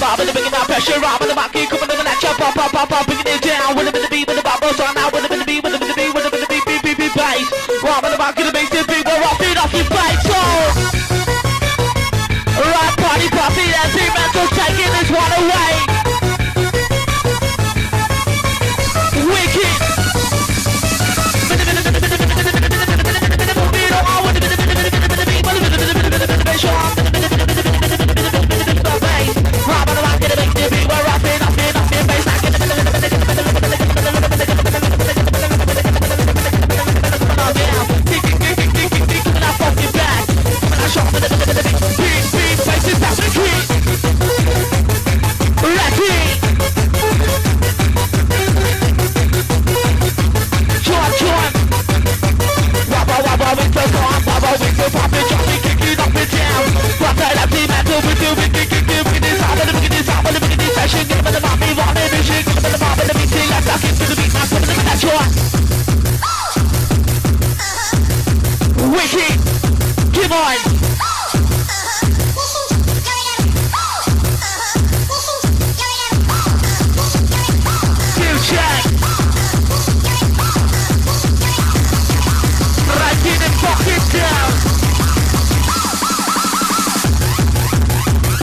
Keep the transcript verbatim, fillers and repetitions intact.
up, with the bringing that pressure up, with the mic coming in the lecture, pop, pop, pop, pop, bringing it down, with a bit of beat, with the bubbles on now, with a bit of